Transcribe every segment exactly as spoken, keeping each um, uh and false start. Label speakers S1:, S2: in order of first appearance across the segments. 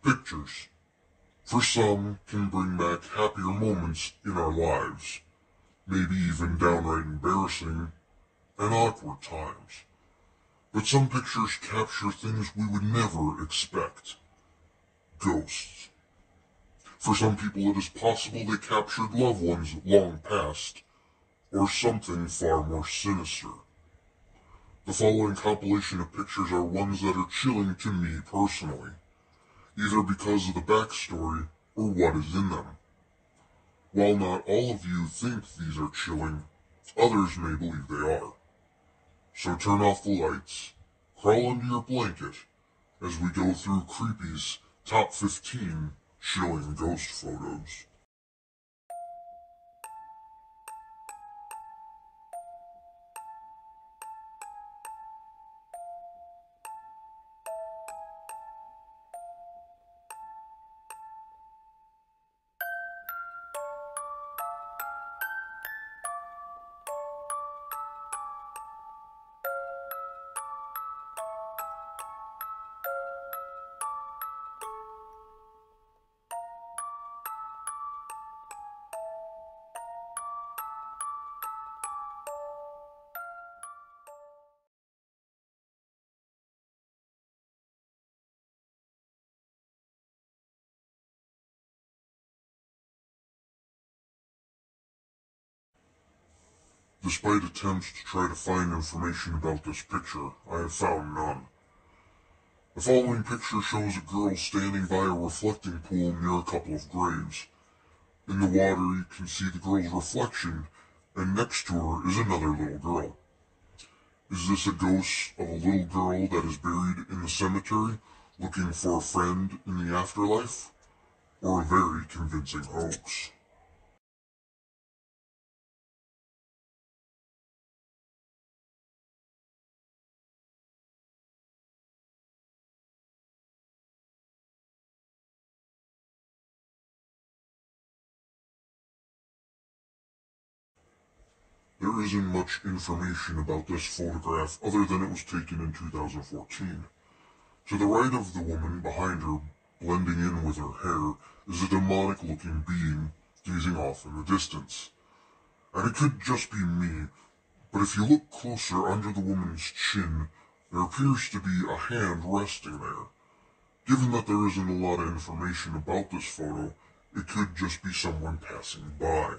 S1: Pictures, for some, can bring back happier moments in our lives, maybe even downright embarrassing and awkward times. But some pictures capture things we would never expect. Ghosts. For some people it is possible they captured loved ones long past, or something far more sinister. The following compilation of pictures are ones that are chilling to me personally, either because of the backstory or what is in them. While not all of you think these are chilling, others may believe they are. So turn off the lights, crawl under your blanket, as we go through Creepy's top fifteen chilling ghost photos. Despite attempts to try to find information about this picture, I have found none. The following picture shows a girl standing by a reflecting pool near a couple of graves. In the water you can see the girl's reflection, and next to her is another little girl. Is this a ghost of a little girl that is buried in the cemetery, looking for a friend in the afterlife? Or a very convincing hoax? There isn't much information about this photograph other than it was taken in two thousand fourteen. To the right of the woman, behind her, blending in with her hair, is a demonic-looking being gazing off in the distance. And it could just be me, but if you look closer under the woman's chin, there appears to be a hand resting there. Given that there isn't a lot of information about this photo, it could just be someone passing by.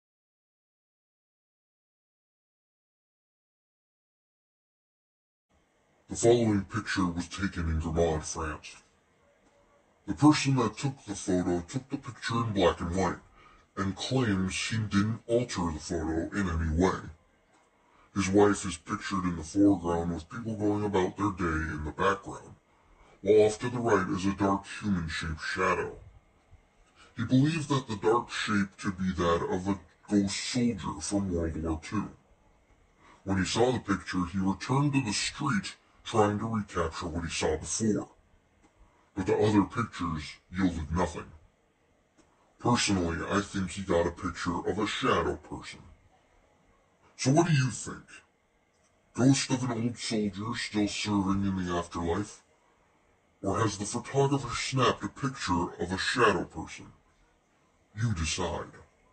S1: The following picture was taken in Vermont, France. The person that took the photo took the picture in black and white, and claims he didn't alter the photo in any way. His wife is pictured in the foreground with people going about their day in the background, while off to the right is a dark human-shaped shadow. He believed that the dark shape to be that of a ghost soldier from World War Two. When he saw the picture, he returned to the street trying to recapture what he saw before. But the other pictures yielded nothing. Personally, I think he got a picture of a shadow person. So what do you think? Ghost of an old soldier still serving in the afterlife? Or has the photographer snapped a picture of a shadow person? You decide.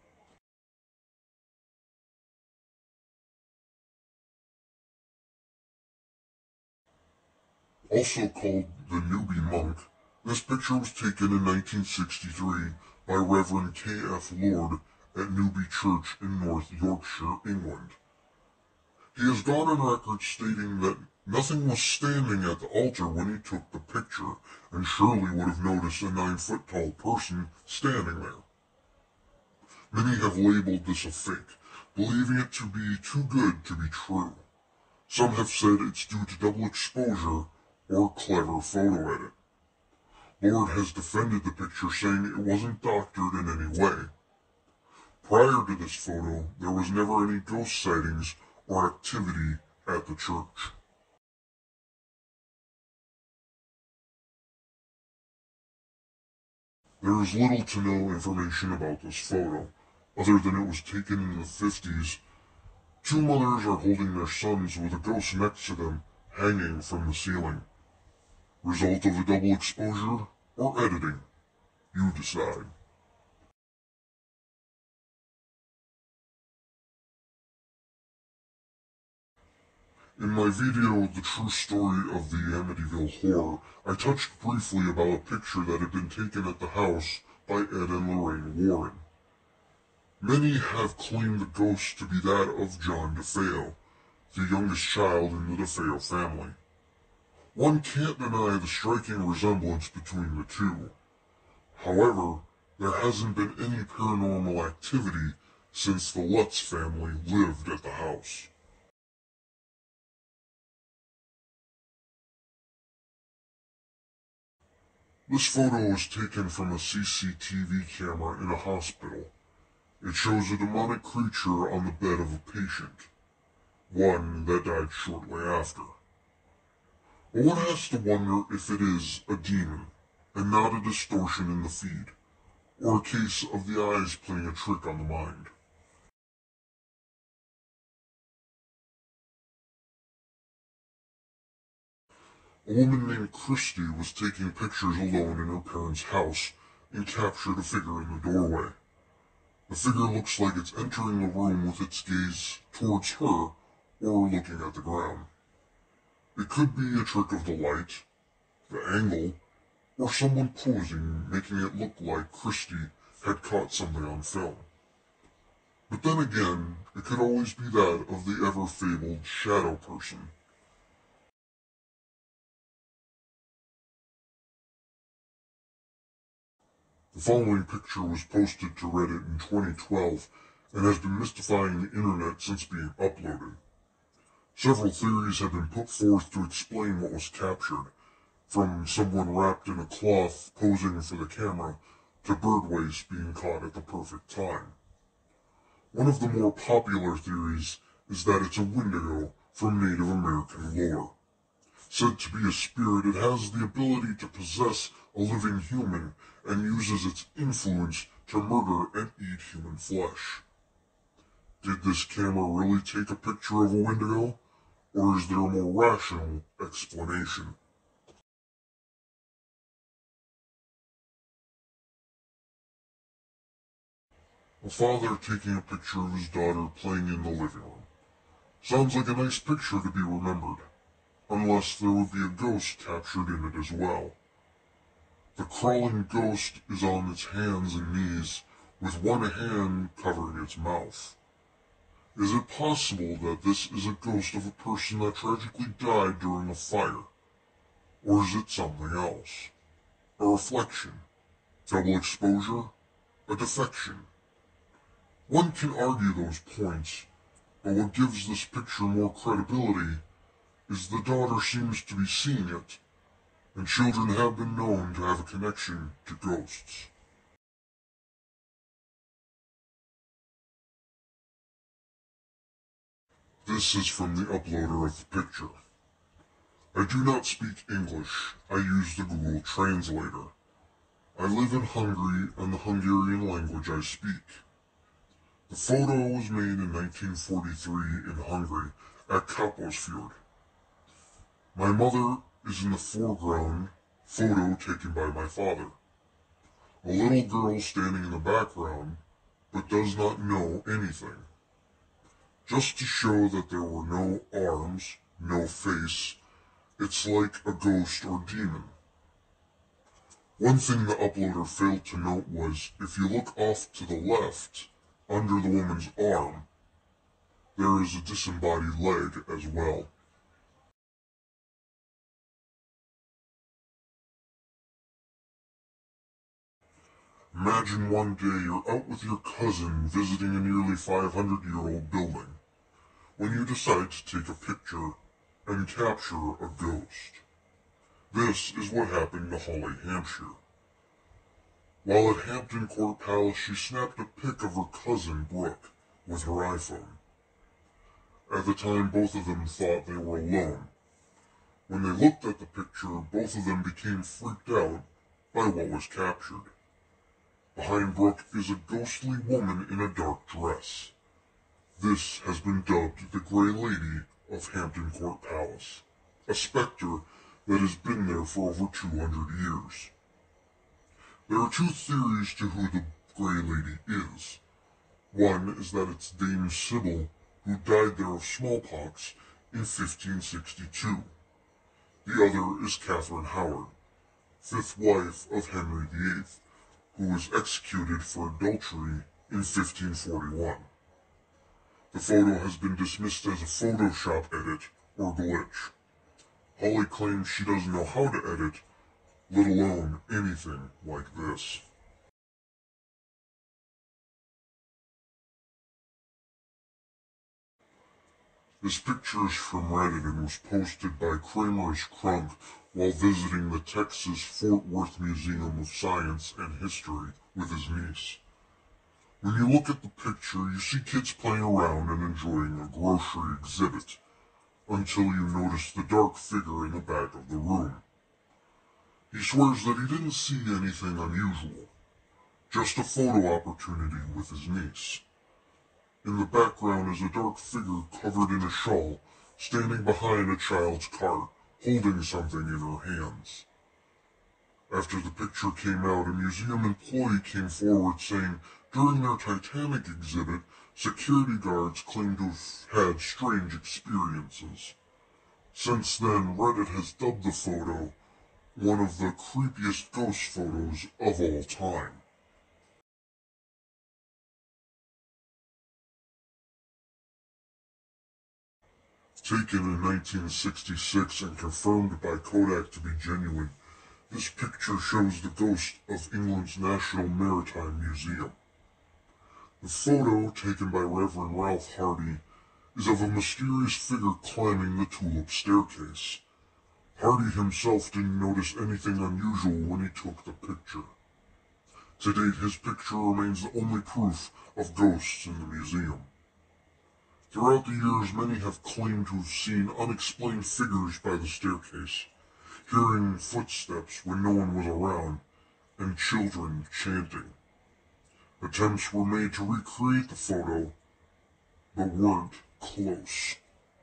S1: Also called the Newby Monk, this picture was taken in nineteen sixty-three by Reverend K F Lord at Newby Church in North Yorkshire, England. He has gone on record stating that nothing was standing at the altar when he took the picture, and surely would have noticed a nine-foot-tall person standing there. Many have labeled this a fake, believing it to be too good to be true. Some have said it's due to double exposure or clever photo edit. Lord has defended the picture, saying it wasn't doctored in any way. Prior to this photo, there was never any ghost sightings or activity at the church. There is little to no information about this photo, other than it was taken in the fifties. Two mothers are holding their sons with a ghost next to them, hanging from the ceiling. Result of a double exposure? or editing. You decide. In my video, The True Story of the Amityville Horror, I touched briefly about a picture that had been taken at the house by Ed and Lorraine Warren. Many have claimed the ghost to be that of John DeFeo, the youngest child in the DeFeo family. One can't deny the striking resemblance between the two. However, there hasn't been any paranormal activity since the Lutz family lived at the house. This photo was taken from a C C T V camera in a hospital. It shows a demonic creature on the bed of a patient, one that died shortly after. But one has to wonder if it is a demon, and not a distortion in the feed, or a case of the eyes playing a trick on the mind. A woman named Christy was taking pictures alone in her parents' house and captured a figure in the doorway. The figure looks like it's entering the room with its gaze towards her or looking at the ground. It could be a trick of the light, the angle, or someone posing, making it look like Christy had caught something on film. But then again, it could always be that of the ever-fabled shadow person. The following picture was posted to Reddit in twenty twelve and has been mystifying the internet since being uploaded. Several theories have been put forth to explain what was captured, from someone wrapped in a cloth posing for the camera to bird waste being caught at the perfect time. One of the more popular theories is that it's a Wendigo from Native American lore. Said to be a spirit, it has the ability to possess a living human and uses its influence to murder and eat human flesh. Did this camera really take a picture of a Wendigo, or is there a more rational explanation? A father taking a picture of his daughter playing in the living room. Sounds like a nice picture to be remembered, unless there would be a ghost captured in it as well. The crawling ghost is on its hands and knees, with one hand covering its mouth. Is it possible that this is a ghost of a person that tragically died during a fire? Or is it something else? A reflection? Double exposure? A defection? One can argue those points, but what gives this picture more credibility is the daughter seems to be seeing it, and children have been known to have a connection to ghosts. This is from the uploader of the picture. I do not speak English, I use the Google Translator. I live in Hungary and the Hungarian language I speak. The photo was made in nineteen forty-three in Hungary at Kaposfjord. My mother is in the foreground, photo taken by my father. A little girl standing in the background, but does not know anything. Just to show that there were no arms, no face, it's like a ghost or demon. One thing the uploader failed to note was, if you look off to the left, under the woman's arm, there is a disembodied leg as well. Imagine one day you're out with your cousin visiting a nearly five hundred year old building, when you decide to take a picture and capture a ghost. This is what happened to Holly Hampshire. While at Hampton Court Palace, she snapped a pic of her cousin Brooke with her iPhone. At the time, both of them thought they were alone. When they looked at the picture, both of them became freaked out by what was captured. Behind Brooke is a ghostly woman in a dark dress. This has been dubbed the Grey Lady of Hampton Court Palace, a specter that has been there for over two hundred years. There are two theories to who the Grey Lady is. One is that it's Dame Sybil, who died there of smallpox in fifteen sixty-two. The other is Catherine Howard, fifth wife of Henry the eighth, who was executed for adultery in fifteen forty-one. The photo has been dismissed as a Photoshop edit or glitch. Holly claims she doesn't know how to edit, let alone anything like this. This picture is from Reddit and was posted by Kramer's Crunk while visiting the Texas Fort Worth Museum of Science and History with his niece. When you look at the picture, you see kids playing around and enjoying a grocery exhibit, until you notice the dark figure in the back of the room. He swears that he didn't see anything unusual, just a photo opportunity with his niece. In the background is a dark figure covered in a shawl, standing behind a child's cart, holding something in her hands. After the picture came out, a museum employee came forward saying during their Titanic exhibit, security guards claimed to have had strange experiences. Since then, Reddit has dubbed the photo one of the creepiest ghost photos of all time. Taken in nineteen sixty-six and confirmed by Kodak to be genuine, this picture shows the ghost of England's National Maritime Museum. The photo, taken by Reverend Ralph Hardy, is of a mysterious figure climbing the tulip staircase. Hardy himself didn't notice anything unusual when he took the picture. To date, his picture remains the only proof of ghosts in the museum. Throughout the years, many have claimed to have seen unexplained figures by the staircase, hearing footsteps when no one was around, and children chanting. Attempts were made to recreate the photo, but weren't close.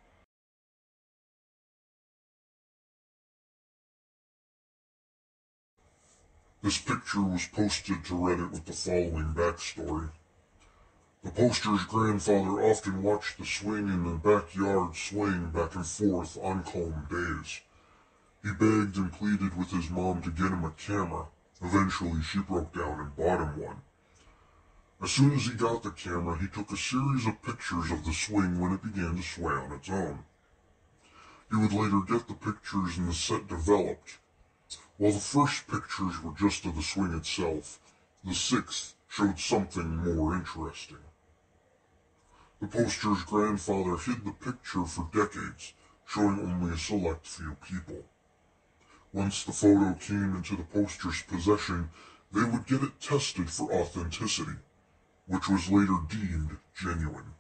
S1: This picture was posted to Reddit with the following backstory. The poster's grandfather often watched the swing in the backyard swaying back and forth on calm days. He begged and pleaded with his mom to get him a camera. Eventually, she broke down and bought him one. As soon as he got the camera, he took a series of pictures of the swing when it began to sway on its own. He would later get the pictures and the set developed. While the first pictures were just of the swing itself, the sixth showed something more interesting. The poster's grandfather hid the picture for decades, showing only a select few people. Once the photo came into the poster's possession, they would get it tested for authenticity, which was later deemed genuine.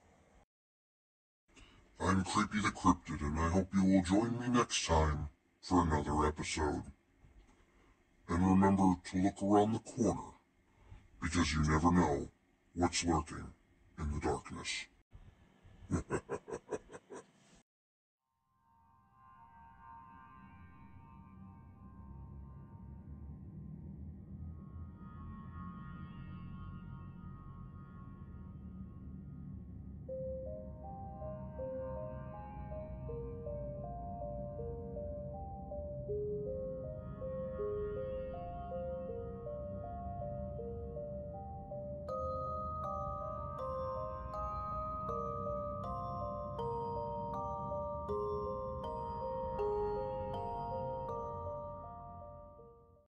S1: I'm Creepy the Cryptid, and I hope you will join me next time for another episode. And remember to look around the corner, because you never know what's lurking in the darkness.